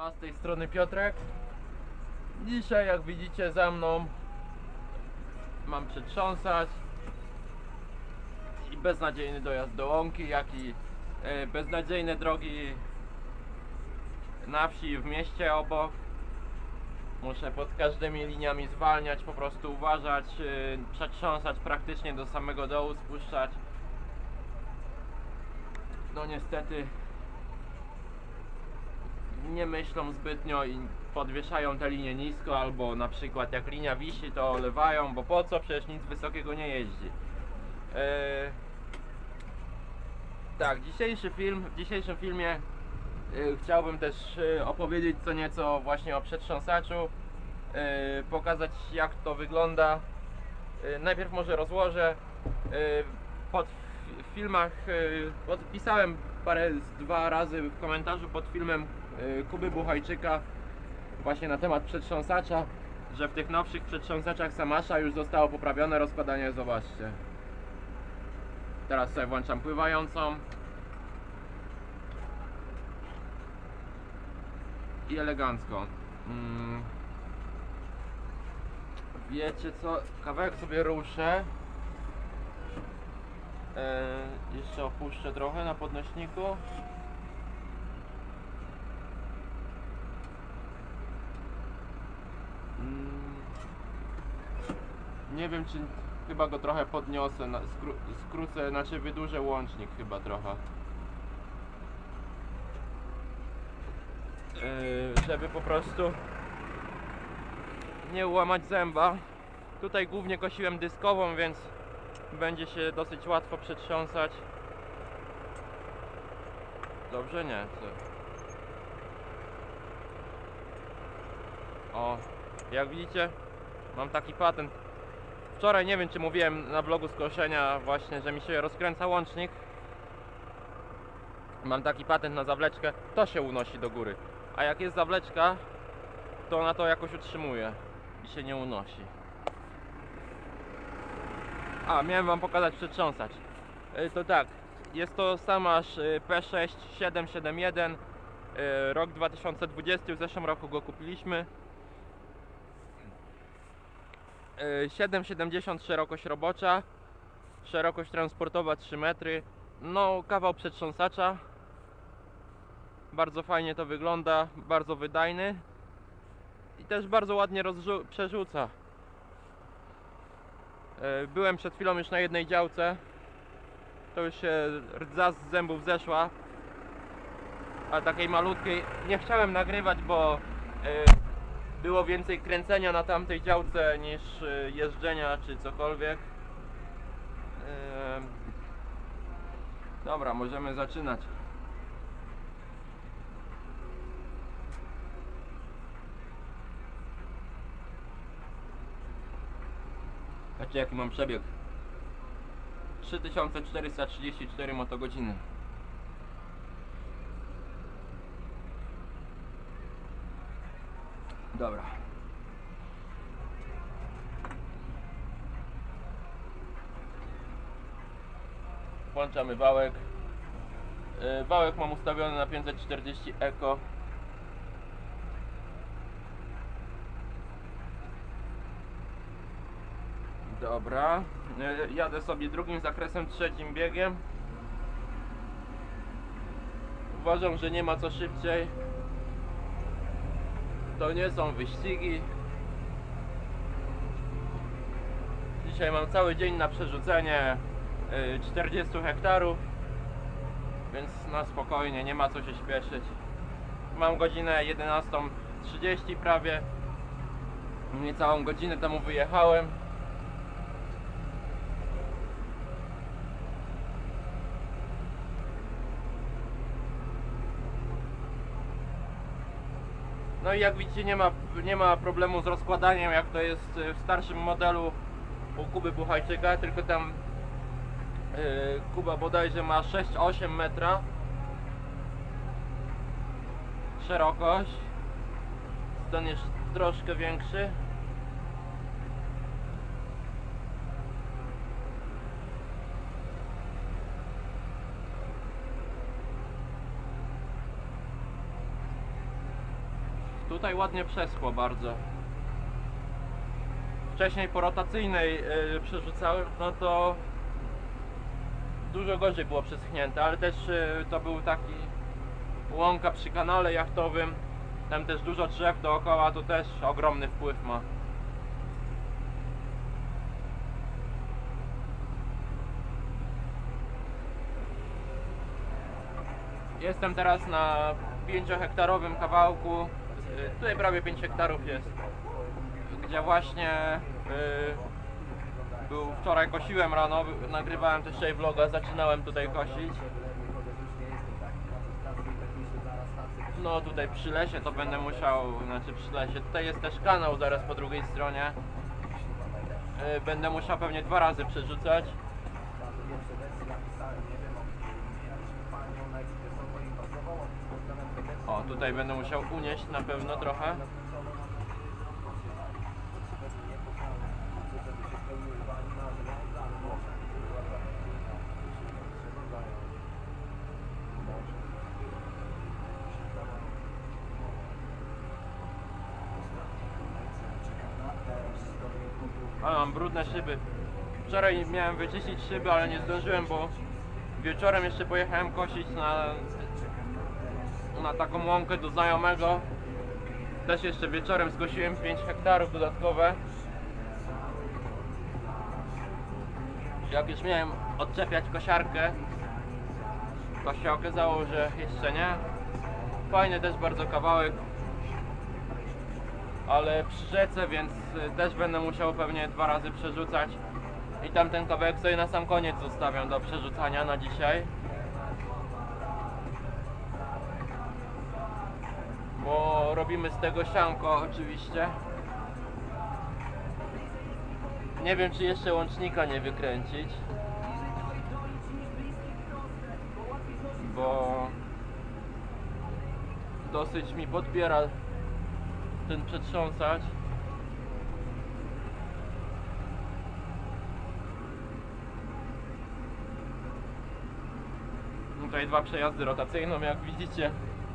Siema, z tej strony Piotrek. Dzisiaj, jak widzicie, za mną mam przetrząsać i beznadziejny dojazd do łąki, jak i beznadziejne drogi na wsi i w mieście obok. Muszę pod każdymi liniami zwalniać, po prostu uważać, przetrząsać praktycznie do samego dołu, spuszczać. No niestety nie myślą zbytnio i podwieszają te linie nisko, albo na przykład jak linia wisi, to olewają, bo po co? Przecież nic wysokiego nie jeździ. Tak, w dzisiejszym filmie chciałbym też opowiedzieć co nieco właśnie o przetrząsaczu, pokazać jak to wygląda. Najpierw może rozłożę. Pod filmach podpisałem dwa razy w komentarzu pod filmem Kuby Buchajczyka właśnie na temat przetrząsacza, że w tych nowszych przetrząsaczach Samasza już zostało poprawione rozkładanie. Zobaczcie, teraz sobie włączam pływającą i elegancko. Wiecie co, kawałek sobie ruszę, jeszcze opuszczę trochę na podnośniku. Nie wiem, czy chyba go trochę podniosę, skrócę, znaczy wydłużę łącznik chyba trochę, żeby po prostu nie ułamać zęba. Tutaj głównie kosiłem dyskową, więc będzie się dosyć łatwo przetrząsać. Dobrze, nie? O, jak widzicie, mam taki patent. Wczoraj, nie wiem czy mówiłem na vlogu z koszenia właśnie, że mi się rozkręca łącznik. Mam taki patent na zawleczkę, to się unosi do góry. A jak jest zawleczka, to ona to jakoś utrzymuje i się nie unosi. A, miałem wam pokazać przetrząsacz. To tak, jest to Samasz P6771, rok 2020, w zeszłym roku go kupiliśmy. 7,70 szerokość robocza, szerokość transportowa 3 metry. No, kawał przetrząsacza. Bardzo fajnie to wygląda, bardzo wydajny i też bardzo ładnie przerzuca. Byłem przed chwilą już na jednej działce, to już się rdza z zębów zeszła, a takiej malutkiej nie chciałem nagrywać, bo było więcej kręcenia na tamtej działce niż jeżdżenia czy cokolwiek. Dobra, możemy zaczynać. Patrzcie jaki mam przebieg. 3434 motogodziny. Dobra. Włączamy wałek. Wałek mam ustawiony na 540 Eco. Dobra. Jadę sobie drugim zakresem, trzecim biegiem. Uważam, że nie ma co szybciej. To nie są wyścigi. Dzisiaj mam cały dzień na przerzucenie 40 hektarów, więc na spokojnie, nie ma co się śpieszyć. Mam godzinę 11:30 prawie. Niecałą godzinę temu wyjechałem. No i jak widzicie, nie ma problemu z rozkładaniem, jak to jest w starszym modelu u Kuby Buchajczyka, tylko tam Kuba bodajże ma 6,8 metra szerokość, ten jest troszkę większy. Tutaj ładnie przeschło bardzo. Wcześniej po rotacyjnej przerzucałem, no to dużo gorzej było przeschnięte, ale też to był taki łąka przy kanale jachtowym. Tam też dużo drzew dookoła, to też ogromny wpływ ma. Jestem teraz na 5-hektarowym kawałku. Tutaj prawie 5 hektarów jest, gdzie właśnie był wczoraj, kosiłem rano, nagrywałem też dzisiaj vloga, zaczynałem tutaj kosić. No tutaj przy lesie to będę musiał, znaczy przy lesie, tutaj jest też kanał zaraz po drugiej stronie. Będę musiał pewnie 2 razy przerzucać. O, tutaj będę musiał unieść na pewno trochę. Ale mam brudne szyby. Wczoraj miałem wyczyścić szyby, ale nie zdążyłem, bo wieczorem jeszcze pojechałem kosić na taką łąkę do znajomego. Też jeszcze wieczorem skosiłem 5 hektarów dodatkowe. Jak już miałem odczepiać kosiarkę, to się okazało, że jeszcze nie. Fajny też bardzo kawałek, ale przy rzece, więc też będę musiał pewnie 2 razy przerzucać. I tamten kawałek sobie na sam koniec zostawiam do przerzucania na dzisiaj. Bo robimy z tego sianko oczywiście. Nie wiem, czy jeszcze łącznika nie wykręcić, bo dosyć mi podbiera ten przetrząsacz. Tutaj 2 przejazdy rotacyjną, jak widzicie.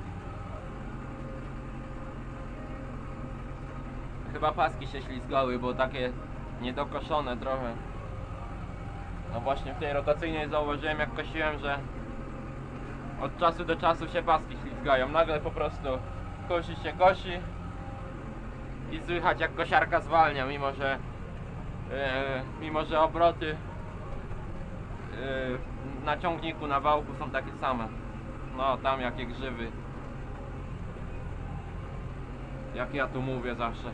Chyba paski się ślizgały, bo takie niedokoszone trochę. No właśnie w tej rotacyjnej zauważyłem, jak kosiłem, że od czasu do czasu się paski ślizgają. Nagle po prostu kosi i słychać, jak kosiarka zwalnia, mimo że obroty na ciągniku, na wałku są takie same. No tam jakie grzywy, jak ja tu mówię zawsze.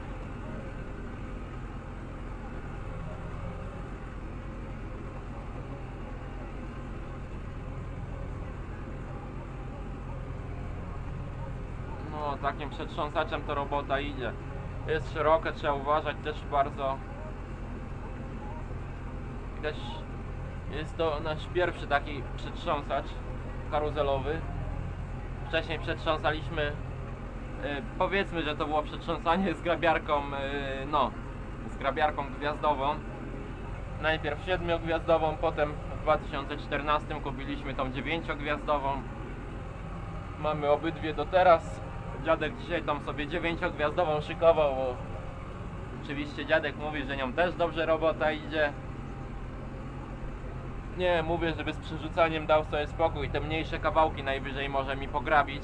No takim przetrząsaczem to robota idzie. Jest szerokie, trzeba uważać też bardzo. Też jest to nasz pierwszy taki przetrząsacz karuzelowy. Wcześniej przetrząsaliśmy, powiedzmy, że to było przetrząsanie z grabiarką, z grabiarką gwiazdową. Najpierw 7-gwiazdową, potem w 2014 kupiliśmy tą 9-gwiazdową. Mamy obydwie do teraz. Dziadek dzisiaj tam sobie 9-gwiazdową szykował, bo oczywiście dziadek mówi, że nią też dobrze robota idzie. Nie, mówię, żeby z przerzucaniem dał sobie spokój. Te mniejsze kawałki najwyżej może mi pograbić.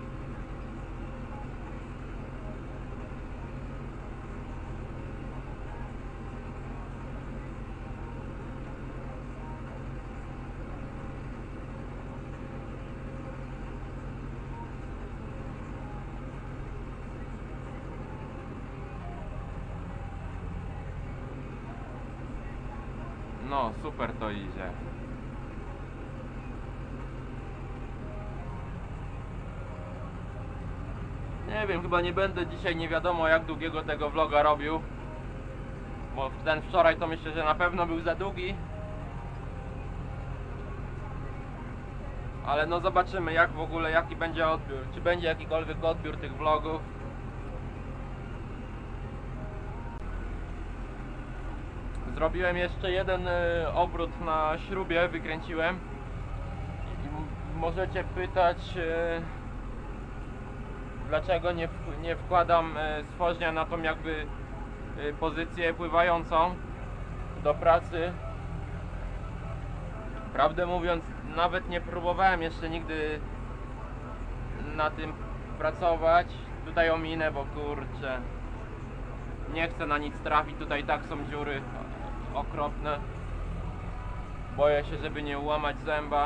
No, super to idzie. Nie wiem, chyba nie będę dzisiaj nie wiadomo jak długiego tego vloga robił. Bo ten wczoraj to myślę, że na pewno był za długi. Ale no zobaczymy, jak w ogóle, jaki będzie odbiór. Czy będzie jakikolwiek odbiór tych vlogów. Zrobiłem jeszcze jeden obrót na śrubie, wykręciłem. I możecie pytać, dlaczego nie wkładam stworznia na tą jakby pozycję pływającą do pracy. Prawdę mówiąc, nawet nie próbowałem jeszcze nigdy na tym pracować. Tutaj ominę, bo kurczę, nie chcę na nic trafić. Tutaj tak są dziury okropne. Boję się, żeby nie ułamać zęba.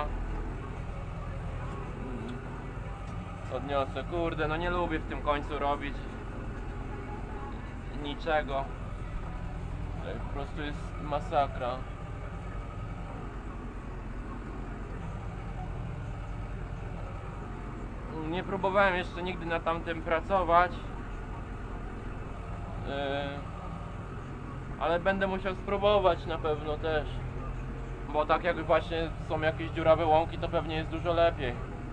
Odniosę, kurde, no nie lubię w tym końcu robić niczego. To po prostu jest masakra. Nie próbowałem jeszcze nigdy na tamtym pracować, ale będę musiał spróbować na pewno też, bo tak jak właśnie są jakieś dziurawe łąki, to pewnie jest dużo lepiej.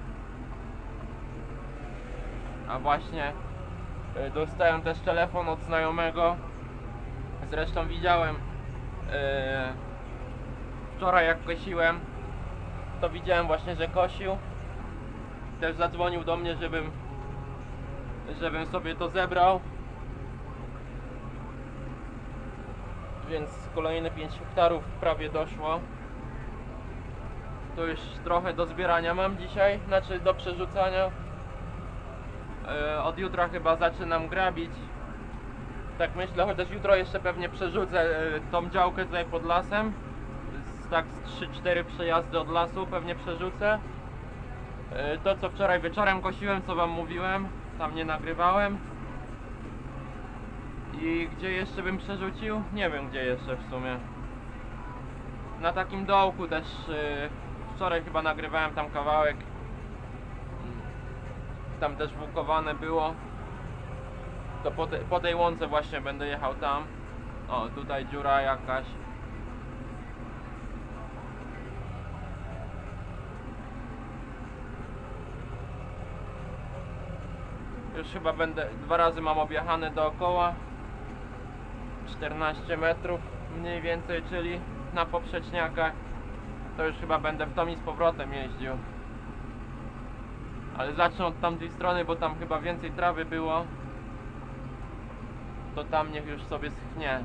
A właśnie dostałem też telefon od znajomego, zresztą widziałem wczoraj jak kosiłem, to widziałem właśnie, że kosił. Też zadzwonił do mnie, żebym sobie to zebrał. Więc kolejne 5 hektarów prawie doszło. To już trochę do zbierania mam dzisiaj, znaczy do przerzucania. Od jutra chyba zaczynam grabić. Tak myślę, chociaż jutro jeszcze pewnie przerzucę tą działkę tutaj pod lasem. Tak z 3-4 przejazdy od lasu pewnie przerzucę. To co wczoraj wieczorem kosiłem, co wam mówiłem, tam nie nagrywałem. I gdzie jeszcze bym przerzucił? Nie wiem gdzie jeszcze w sumie. Na takim dołku też wczoraj chyba nagrywałem tam kawałek. Tam też włókowane było. To po tej łące właśnie będę jechał tam. O, tutaj dziura jakaś. Już chyba będę, 2 razy mam objechane dookoła. 14 metrów mniej więcej, czyli na poprzeczniakach. To już chyba będę w tom i z powrotem jeździł. Ale zacznę od tamtej strony, bo tam chyba więcej trawy było. To tam niech już sobie schnie.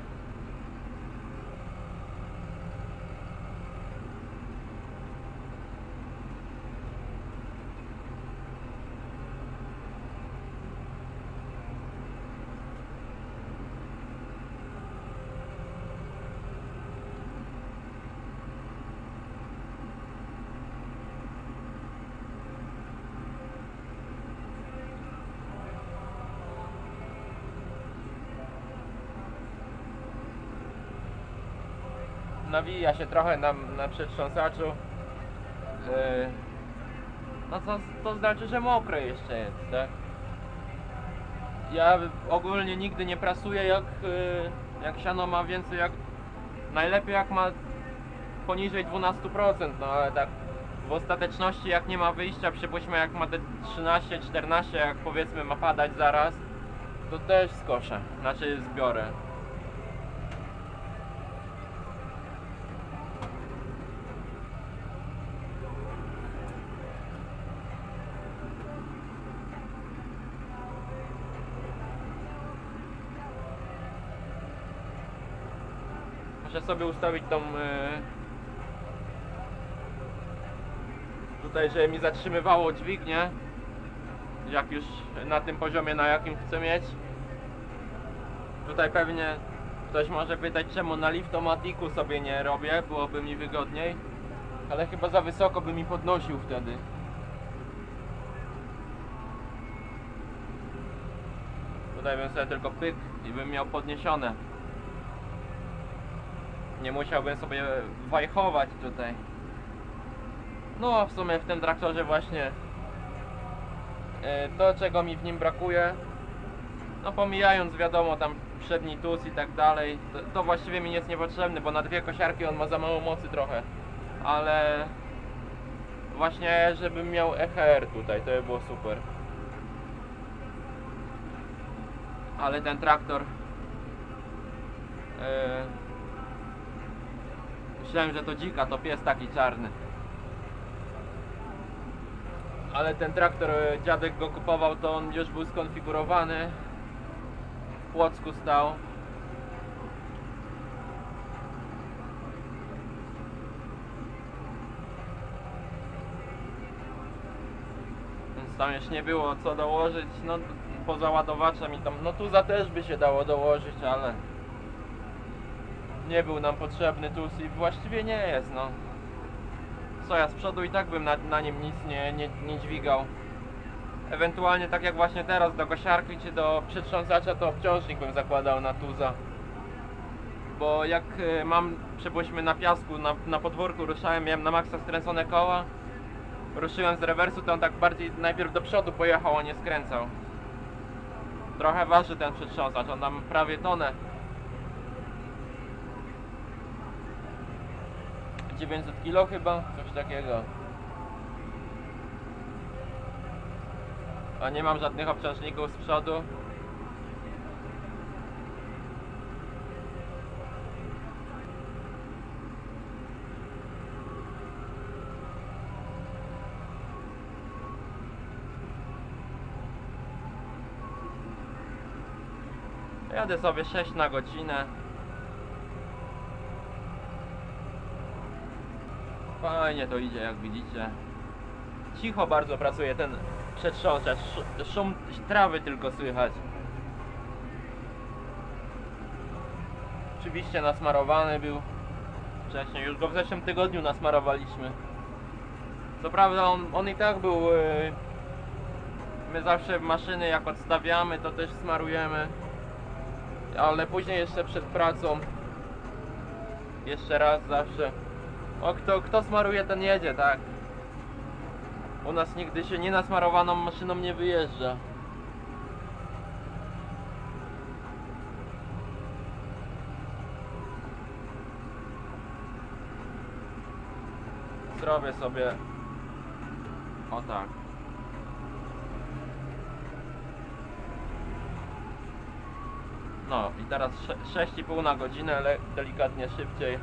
Nawija się trochę na przetrząsaczu. No to znaczy, że mokre jeszcze jest, tak? Ja ogólnie nigdy nie prasuję jak siano ma więcej, najlepiej jak ma poniżej 12%, no ale tak w ostateczności jak nie ma wyjścia, przypuśćmy jak ma te 13-14, jak powiedzmy ma padać zaraz, to też skoszę, znaczy zbiorę. Muszę sobie ustawić tą tutaj, żeby mi zatrzymywało dźwignię, jak już na tym poziomie, na jakim chcę mieć. Tutaj pewnie ktoś może pytać, czemu na liftomatiku sobie nie robię, byłoby mi wygodniej, ale chyba za wysoko by mi podnosił wtedy. Tutaj bym sobie tylko pyk i bym miał podniesione. Nie musiałbym sobie wajchować tutaj. No w sumie w tym traktorze właśnie to, czego mi w nim brakuje, no pomijając wiadomo tam przedni tus i tak dalej, to właściwie mi jest niepotrzebny, bo na 2 kosiarki on ma za mało mocy trochę. Ale właśnie żebym miał EHR tutaj, to by było super. Ale ten traktor myślałem, że to dzika, to pies taki czarny. ale ten traktor, dziadek go kupował, to on już był skonfigurowany. W Płocku stał. Więc tam już nie było co dołożyć, no poza ładowaczem i tam, no tuza też by się dało dołożyć, ale nie był nam potrzebny tuz i właściwie nie jest, no. Co ja z przodu i tak bym na nim nic nie dźwigał. Ewentualnie tak jak właśnie teraz do kosiarki czy do przetrząsacza, to obciążnik bym zakładał na tuza. Bo jak przybyliśmy na piasku, na podwórku ruszałem, miałem na maksa skręcone koła. Ruszyłem z rewersu, to on tak bardziej najpierw do przodu pojechał, a nie skręcał. Trochę waży ten przetrząsacz, on tam prawie tonę. 900 kg chyba, coś takiego. A nie mam żadnych obciążników z przodu. Jadę sobie 6 na godzinę. Fajnie to idzie, jak widzicie. Cicho bardzo pracuje ten przetrząsacz. Szum trawy tylko słychać. Oczywiście nasmarowany był wcześniej, już go w zeszłym tygodniu nasmarowaliśmy. Co prawda on i tak był... My zawsze maszyny jak odstawiamy, to też smarujemy. Ale później jeszcze przed pracą jeszcze raz zawsze. O, kto smaruje, ten jedzie, tak? U nas nigdy się nienasmarowaną maszyną nie wyjeżdża. Zrobię sobie o tak. No i teraz 6,5 na godzinę, ale delikatnie szybciej.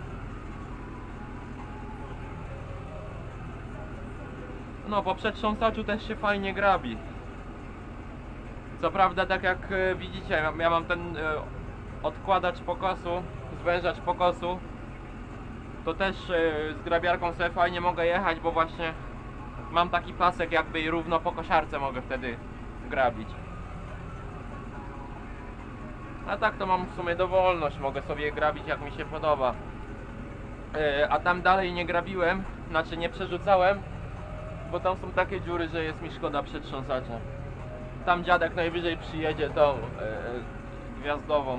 No po przetrząsaczu też się fajnie grabi. Co prawda, tak jak widzicie, ja mam ten odkładacz pokosu, zwężacz pokosu. To też z grabiarką sobie fajnie mogę jechać, bo właśnie mam taki pasek jakby i równo po kosiarce mogę wtedy grabić. A tak to mam w sumie dowolność, mogę sobie grabić jak mi się podoba. A tam dalej nie grabiłem, znaczy nie przerzucałem, bo tam są takie dziury, że jest mi szkoda przetrząsacza. Tam dziadek najwyżej przyjedzie tą gwiazdową.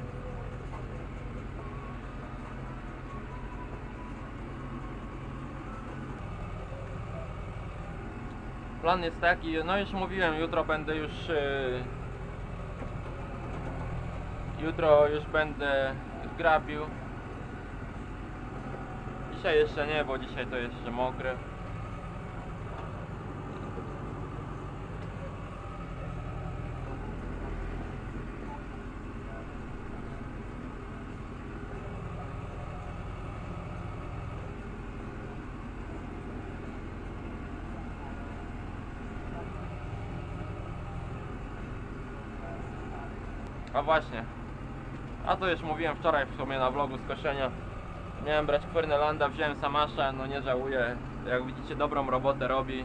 Plan jest taki, no już mówiłem, jutro będę już grabił. Dzisiaj jeszcze nie, bo dzisiaj to jeszcze mokre. A właśnie, a to już mówiłem wczoraj w sumie na vlogu z koszenia. Miałem brać Fernelanda, wziąłem Samasza, no nie żałuję. Jak widzicie, dobrą robotę robi.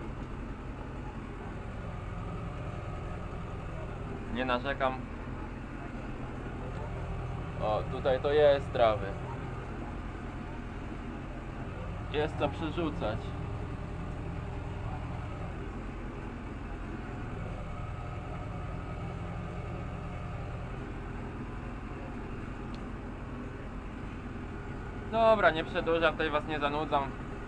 Nie narzekam. O, tutaj to jest trawy. Jest co przerzucać. Dobra, nie przedłużam, tutaj was nie zanudzam.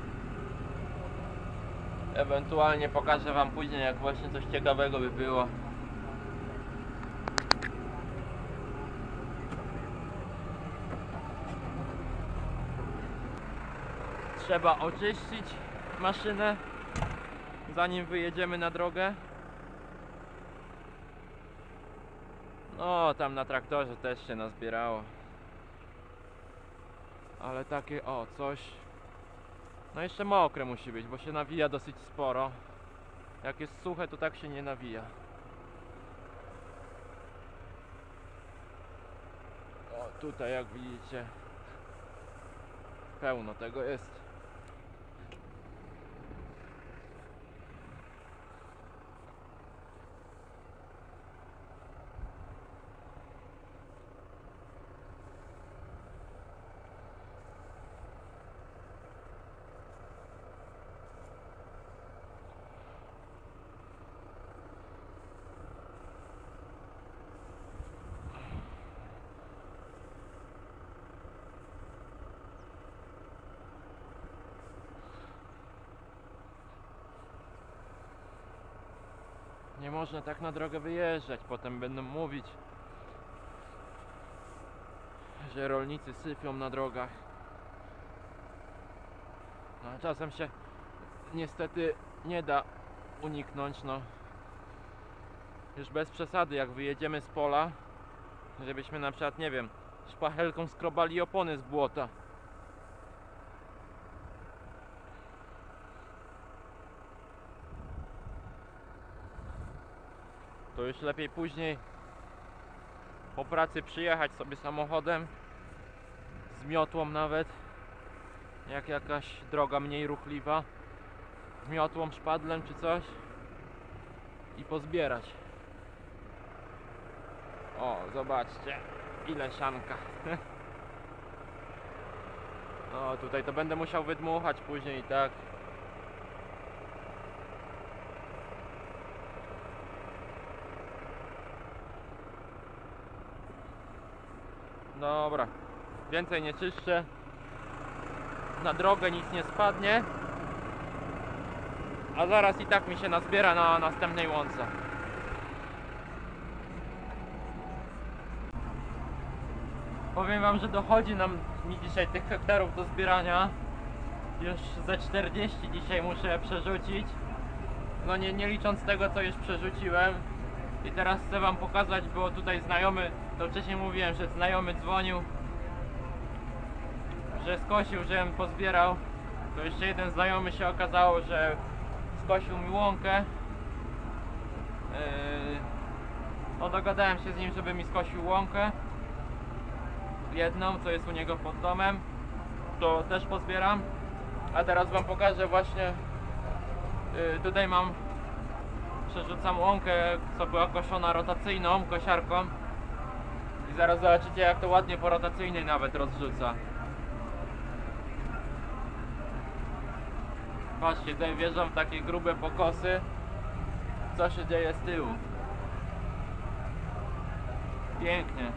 Ewentualnie pokażę wam później, jak właśnie coś ciekawego by było. Trzeba oczyścić maszynę, zanim wyjedziemy na drogę. No, tam na traktorze też się nazbierało. Ale takie, o, coś. No jeszcze mokre musi być, bo się nawija dosyć sporo. Jak jest suche, to tak się nie nawija. O, tutaj jak widzicie, pełno tego jest. Nie można tak na drogę wyjeżdżać, potem będą mówić, że rolnicy sypią na drogach. No, a czasem się niestety nie da uniknąć, no. Już bez przesady, jak wyjedziemy z pola, żebyśmy na przykład, nie wiem, szpachelką skrobali opony z błota. To już lepiej później po pracy przyjechać sobie samochodem, z miotłą nawet, jak jakaś droga mniej ruchliwa, miotłą, szpadlem czy coś, i pozbierać. O, zobaczcie, ile sianka. No, tutaj to będę musiał wydmuchać później, tak. Dobra, więcej nie czyszczę. Na drogę nic nie spadnie. A zaraz i tak mi się nazbiera na następnej łące. Powiem wam, że dochodzi mi dzisiaj tych hektarów do zbierania. Już ze 40 dzisiaj muszę przerzucić. No nie licząc tego, co już przerzuciłem. I teraz chcę wam pokazać, bo tutaj znajomy, to wcześniej mówiłem, że znajomy dzwonił, że skosił, żebym pozbierał. To jeszcze jeden znajomy się okazało, że skosił mi łąkę. No dogadałem się z nim, żeby mi skosił łąkę. Jedną, co jest u niego pod domem. To też pozbieram. A teraz wam pokażę właśnie. Tutaj przerzucam łąkę, co była koszona rotacyjną kosiarką. I zaraz zobaczycie, jak to ładnie po rotacyjnej nawet rozrzuca. Patrzcie, tutaj wjeżdżam w takie grube pokosy. Co się dzieje z tyłu? Pięknie.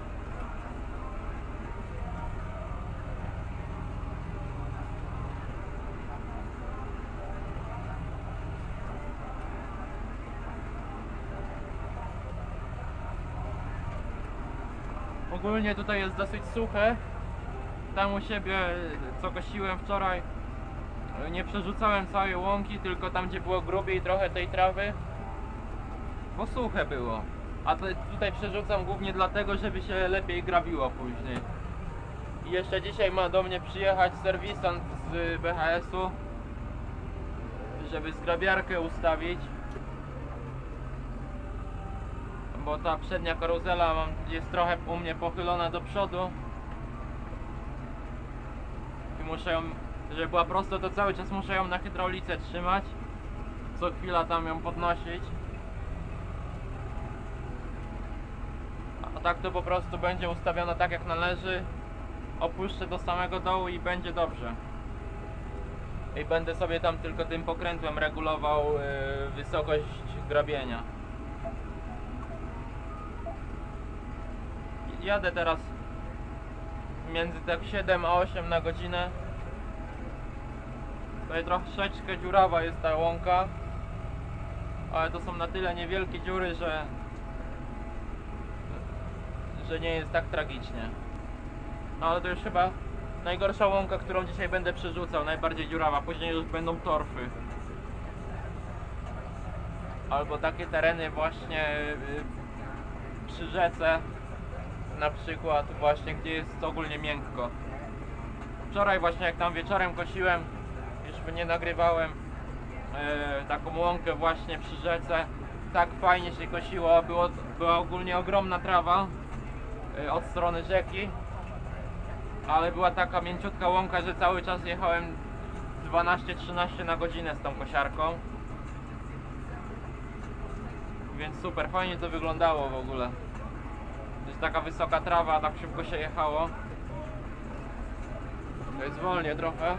Ogólnie tutaj jest dosyć suche. Tam u siebie, co kosiłem wczoraj, nie przerzucałem całej łąki, tylko tam, gdzie było grubiej trochę tej trawy, bo suche było. A tutaj przerzucam głównie dlatego, żeby się lepiej grabiło później. I jeszcze dzisiaj ma do mnie przyjechać serwisant z BHS-u, żeby zgrabiarkę ustawić. Bo ta przednia karuzela jest trochę u mnie pochylona do przodu. I muszę ją, żeby była prosto, to cały czas muszę ją na hydraulice trzymać. Co chwila tam ją podnosić. A tak to po prostu będzie ustawiona tak jak należy. Opuszczę do samego dołu i będzie dobrze. I będę sobie tam tylko tym pokrętłem regulował wysokość grabienia. Jadę teraz między tak 7 a 8 na godzinę. Tutaj troszeczkę dziurawa jest ta łąka, ale to są na tyle niewielkie dziury, że nie jest tak tragicznie. No ale to już chyba najgorsza łąka, którą dzisiaj będę przerzucał, najbardziej dziurawa. Później już będą torfy. Albo takie tereny właśnie przy rzece, na przykład właśnie, gdzie jest ogólnie miękko. Wczoraj właśnie jak tam wieczorem kosiłem, już nie nagrywałem, taką łąkę właśnie przy rzece. Tak fajnie się kosiło, była ogólnie ogromna trawa od strony rzeki, ale była taka mięciutka łąka, że cały czas jechałem 12-13 na godzinę z tą kosiarką. Więc super, fajnie to wyglądało w ogóle. To jest taka wysoka trawa, tak szybko się jechało. To jest wolnie trochę.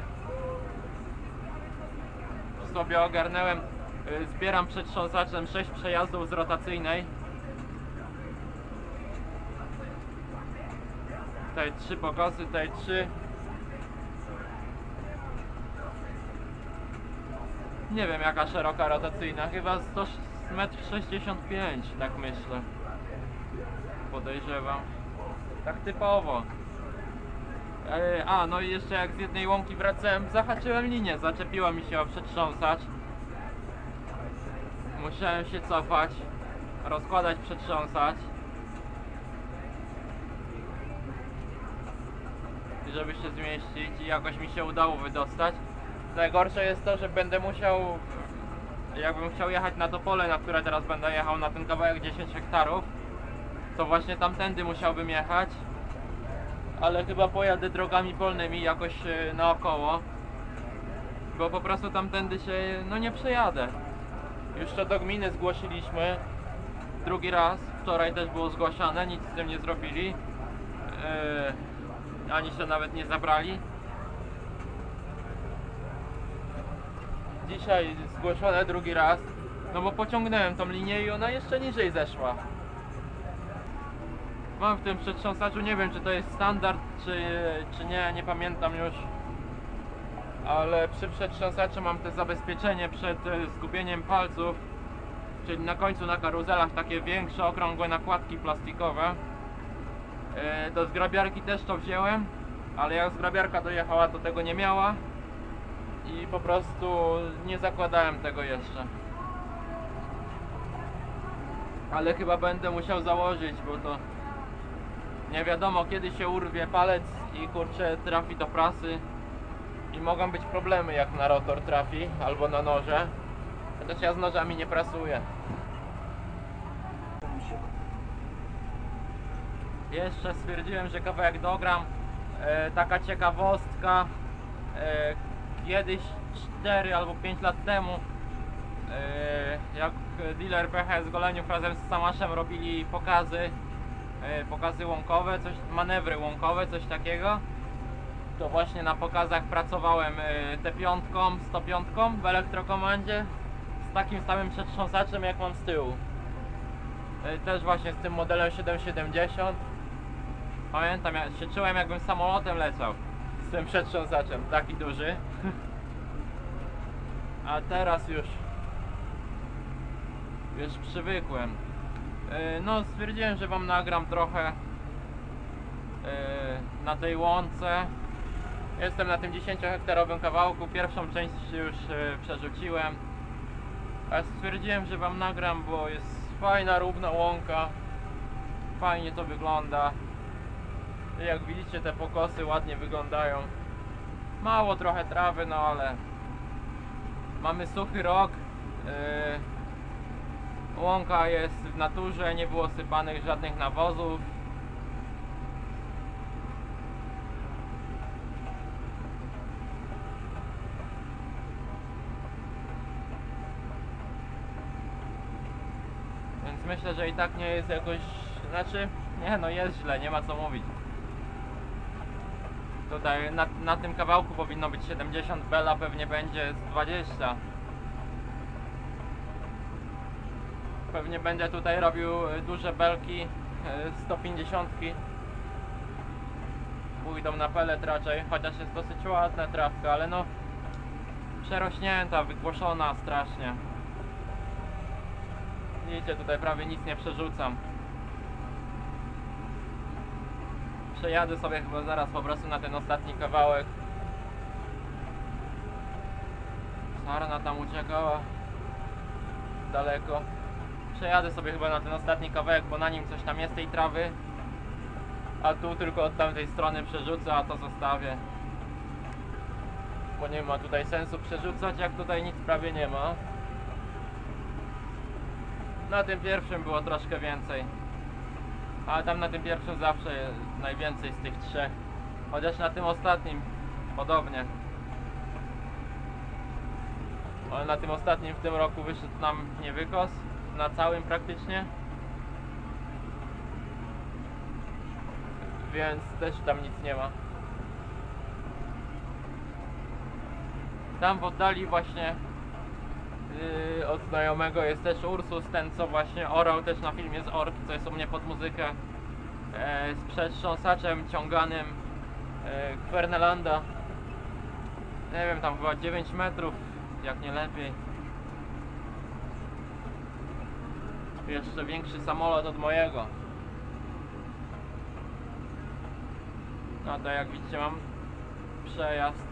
Sobie ogarnąłem, zbieram przetrząsaczem 6 przejazdów z rotacyjnej. Tutaj 3 pokosy, tutaj 3. Nie wiem jaka szeroka rotacyjna, chyba 100,65 m, tak myślę. Podejrzewam. Tak typowo. A, no i jeszcze jak z jednej łąki wracałem, zahaczyłem linię, zaczepiła mi się o przetrząsacz. Musiałem się cofać, rozkładać przetrząsacz, żeby się zmieścić i jakoś mi się udało wydostać. Najgorsze jest to, że będę musiał, jakbym chciał jechać na to pole, na które teraz będę jechał, na ten kawałek 10 hektarów, to właśnie tamtędy musiałbym jechać, ale chyba pojadę drogami polnymi jakoś naokoło, bo po prostu tamtędy się no nie przejadę. Już to do gminy zgłosiliśmy drugi raz, wczoraj też było zgłaszane, nic z tym nie zrobili, ani się nawet nie zabrali. Dzisiaj zgłoszone drugi raz, no bo pociągnąłem tą linię i ona jeszcze niżej zeszła. Mam w tym przetrząsaczu, nie wiem czy to jest standard, czy nie, nie pamiętam już. Ale przy przetrząsaczu mam te zabezpieczenie przed zgubieniem palców, czyli na końcu na karuzelach takie większe, okrągłe nakładki plastikowe. Do zgrabiarki też to wziąłem, ale jak zgrabiarka dojechała, to tego nie miała i po prostu nie zakładałem tego jeszcze. Ale chyba będę musiał założyć, bo to nie wiadomo kiedy się urwie palec i kurczę trafi do prasy i mogą być problemy jak na rotor trafi albo na noże. Chociaż ja z nożami nie prasuję. Jeszcze stwierdziłem, że kawałek dogram. Taka ciekawostka. Kiedyś 4 albo 5 lat temu jak dealer PHS Goleniów razem z Samaszem robili pokazy łąkowe, manewry łąkowe, coś takiego, to właśnie na pokazach pracowałem T5, 105 w elektrokomandzie z takim samym przetrząsaczem jak mam z tyłu. Też właśnie z tym modelem 770. Pamiętam, ja się czułem jakbym samolotem leciał z tym przetrząsaczem, taki duży. A teraz już przywykłem. No stwierdziłem, że wam nagram trochę na tej łące. Jestem na tym 10-hektarowym kawałku, pierwszą część już przerzuciłem. A stwierdziłem, że wam nagram, bo jest fajna, równa łąka. Fajnie to wygląda. Jak widzicie, te pokosy ładnie wyglądają. Mało trochę trawy, no ale mamy suchy rok. Łąka jest w naturze, nie było sypanych żadnych nawozów. Więc myślę, że i tak nie jest jakoś, znaczy, nie no jest źle, nie ma co mówić. Tutaj na tym kawałku powinno być 70 bela, pewnie będzie z 20. Pewnie będę tutaj robił duże belki 150. Pójdą na pelet raczej, chociaż jest dosyć ładna trawka, ale no przerośnięta, wygłoszona strasznie. Widzicie, tutaj prawie nic nie przerzucam. Przejadę sobie chyba zaraz po prostu na ten ostatni kawałek. Sarna tam uciekała daleko. Przejadę sobie chyba na ten ostatni kawałek, bo na nim coś tam jest tej trawy. A tu tylko od tamtej strony przerzucę, a to zostawię. bo nie ma tutaj sensu przerzucać, jak tutaj nic prawie nie ma. Na tym pierwszym było troszkę więcej, ale tam na tym pierwszym zawsze jest najwięcej z tych trzech, chociaż na tym ostatnim podobnie. Ale na tym ostatnim w tym roku wyszedł nam niewykos, na całym praktycznie. Więc też tam nic nie ma. Tam w oddali właśnie od znajomego jest też Ursus, ten co właśnie orał też na filmie z Ork, co jest u mnie pod muzykę, z przetrząsaczem ciąganym Kwernelanda. Nie wiem, tam chyba 9 metrów, jak nie lepiej. Jeszcze większy samolot od mojego. No to jak widzicie, mam przejazd.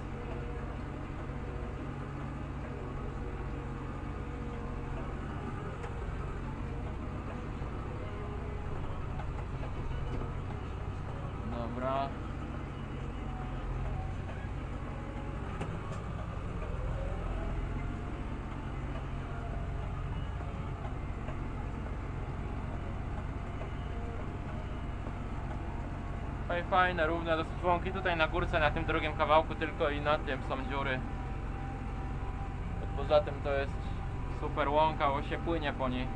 Dobra. Fajne, równe dosyć łąki. Tutaj na górce, na tym drugim kawałku tylko i na tym są dziury. Poza tym to jest super łąka, bo się płynie po niej.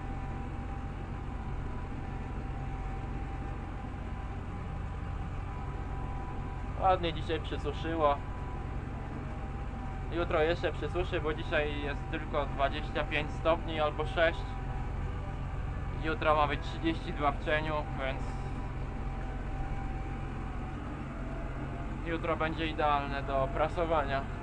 Ładnie dzisiaj przysuszyło. Jutro jeszcze przysuszy, bo dzisiaj jest tylko 25 stopni albo 6. Jutro ma być 32 w cieniu, więc jutro będzie idealne do prasowania.